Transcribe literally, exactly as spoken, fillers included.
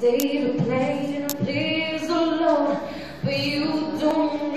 day to play and please the Lord, but you don't